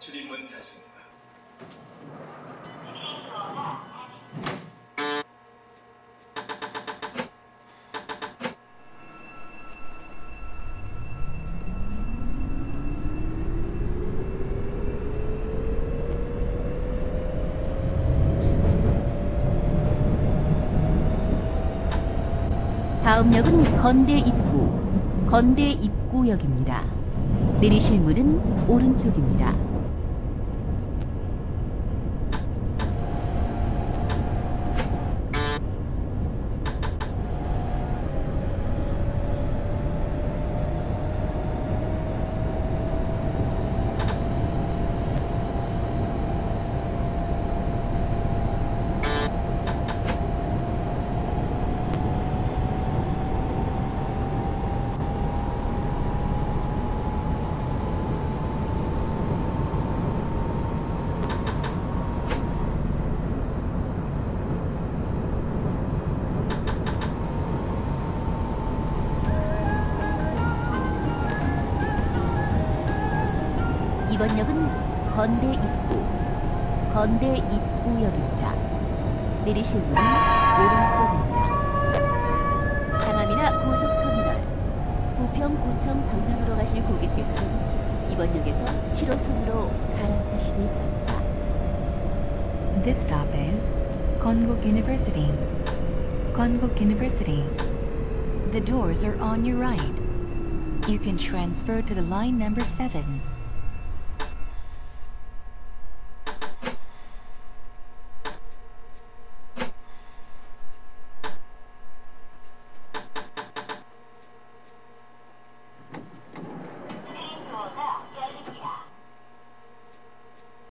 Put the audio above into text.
출입문 닫습니다. 다음 역은 건대 입구역입니다. 내리실 문은 오른쪽입니다. 이번 역은 건대 입구역입니다. 내리실 문은 오른쪽입니다. 상암이나 고속터미널, 부평구청 방면으로 가실 고객께서는 이번 역에서 7호선으로 갈아타시기 바랍니다. This stop is Konkuk University. Konkuk University. The doors are on your right. You can transfer to the line number 7.